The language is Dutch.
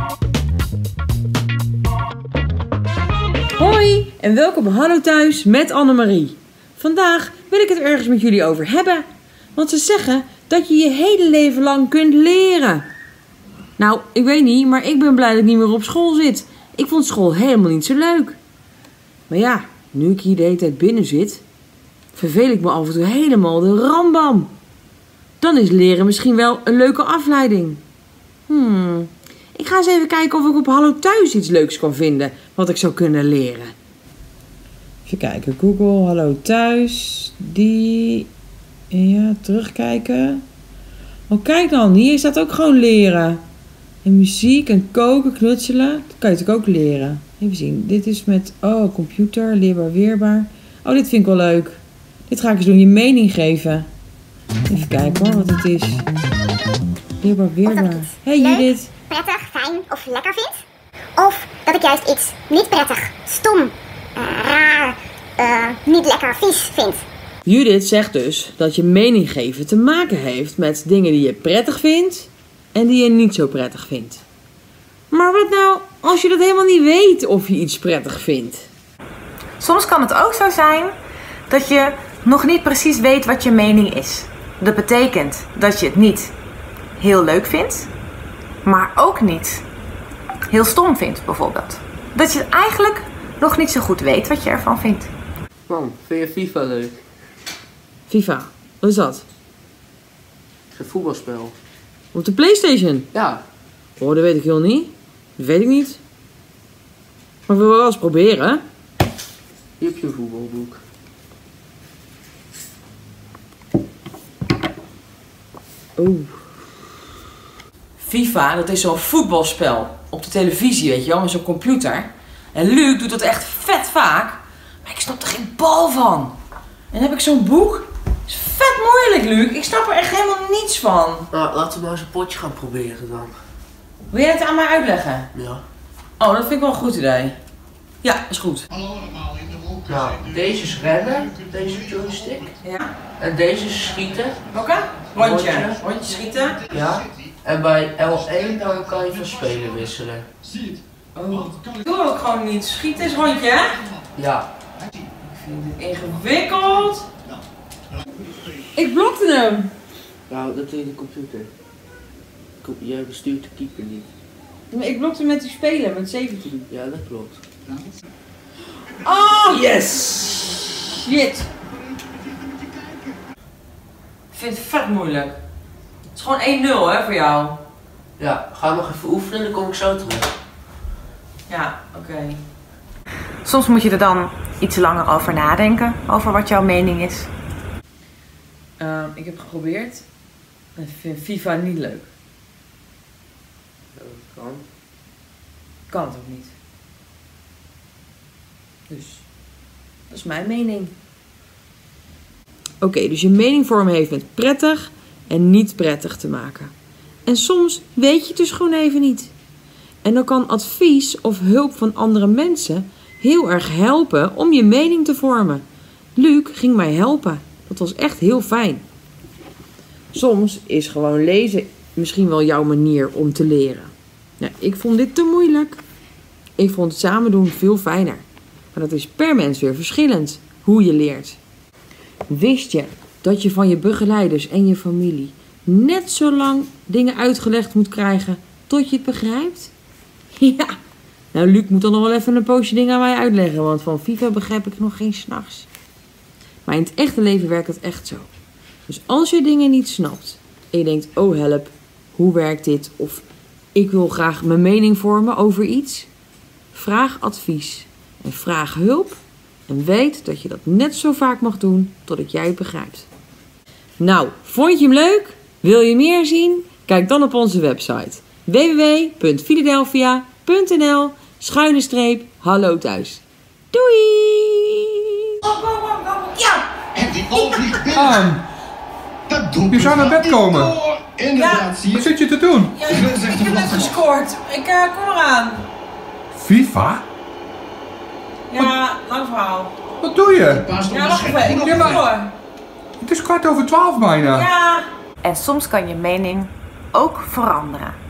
Hoi en welkom bij Hallo Thuis met Annemarie. Vandaag wil ik het ergens met jullie over hebben. Want ze zeggen dat je je hele leven lang kunt leren. Nou, ik weet niet, maar ik ben blij dat ik niet meer op school zit. Ik vond school helemaal niet zo leuk. Maar ja, nu ik hier de hele tijd binnen zit, verveel ik me af en toe helemaal de rambam. Dan is leren misschien wel een leuke afleiding. Ik ga eens even kijken of ik op Hallo Thuis iets leuks kan vinden wat ik zou kunnen leren. Even kijken, Google, Hallo Thuis, terugkijken. Oh, kijk dan, hier staat ook gewoon leren. En muziek en koken, knutselen, dat kan je natuurlijk ook leren. Even zien, dit is met, computer, leerbaar, weerbaar. Oh, dit vind ik wel leuk. Dit ga ik eens doen, je mening geven. Even kijken hoor, wat het is. Leerbaar, weerbaar. Hey Judith. Prettig, fijn of lekker vind. Of dat ik juist iets niet prettig, stom, raar, niet lekker, vies vind. Judith zegt dus dat je mening geven te maken heeft met dingen die je prettig vindt en die je niet zo prettig vindt. Maar wat nou als je dat helemaal niet weet of je iets prettig vindt? Soms kan het ook zo zijn dat je nog niet precies weet wat je mening is. Dat betekent dat je het niet heel leuk vindt, maar ook niet heel stom vindt bijvoorbeeld. Dat je eigenlijk nog niet zo goed weet wat je ervan vindt. Mam, vind je FIFA leuk? FIFA, wat is dat? Het is een voetbalspel. Op de PlayStation? Ja. Oh, dat weet ik heel niet. Dat weet ik niet. Maar ik wil wel eens proberen. Hier heb je een voetbalboek. Oeh. FIFA, dat is zo'n voetbalspel. Op de televisie, weet je wel, met zo'n computer. En Luc doet dat echt vet vaak. Maar ik snap er geen bal van. En dan heb ik zo'n boek. Dat is vet moeilijk, Luc. Ik snap er echt helemaal niets van. Nou, laten we maar eens een potje gaan proberen dan. Wil jij het aan mij uitleggen? Ja. Oh, dat vind ik wel een goed idee. Ja, is goed. Nou, deze is rennen, deze joystick. Ja. En deze is schieten. Oké? Rondje. Rondje. Rondje schieten. Ja. En bij L1 dan kan je van spelen wisselen. Oh. Ik doe ook gewoon niet. Schieten is rondje, hè? Ja. Ik vind dit ingewikkeld. Ik blokte hem. Nou, dat doe je de computer. Jij bestuurt de keeper niet. Maar ik blokte met die speler, met 17. Ja, dat klopt. Oh, yes! Shit. Ik vind het vet moeilijk. Het is gewoon 1-0, hè, voor jou. Ja, ga nog even oefenen, dan kom ik zo terug. Ja, oké. Soms moet je er dan iets langer over nadenken, over wat jouw mening is. Ik heb geprobeerd. Ik vind FIFA niet leuk. Ja, dat kan. Kan het ook niet. Dus, dat is mijn mening. Oké, dus je mening vormen heeft met prettig en niet prettig te maken. En soms weet je het dus gewoon even niet. En dan kan advies of hulp van andere mensen heel erg helpen om je mening te vormen. Luc ging mij helpen. Dat was echt heel fijn. Soms is gewoon lezen misschien wel jouw manier om te leren. Nou, ik vond dit te moeilijk. Ik vond het samen doen veel fijner. Maar dat is per mens weer verschillend, hoe je leert. Wist je dat je van je begeleiders en je familie net zo lang dingen uitgelegd moet krijgen tot je het begrijpt? Ja, nou Luc moet dan nog wel even een poosje dingen aan mij uitleggen, want van FIFA begrijp ik nog geen s'nachts. Maar in het echte leven werkt het echt zo. Dus als je dingen niet snapt en je denkt, oh help, hoe werkt dit? Of ik wil graag mijn mening vormen over iets. Vraag advies en vraag hulp en weet dat je dat net zo vaak mag doen totdat jij het begrijpt. Nou, vond je hem leuk? Wil je meer zien? Kijk dan op onze website www.philadelphia.nl/Hallo Thuis. Doei! Ja! En die bal vliegt binnen. Je zou naar bed komen. Inderdaad, zie je. Wat zit je te doen? Ja, ik heb net gescoord. Ik kom eraan. FIFA? Ja, lang verhaal. Wat doe je? Ja, wacht even. Ik moet Ja, maar- door. Het is 12:15 bijna. Ja. En soms kan je mening ook veranderen.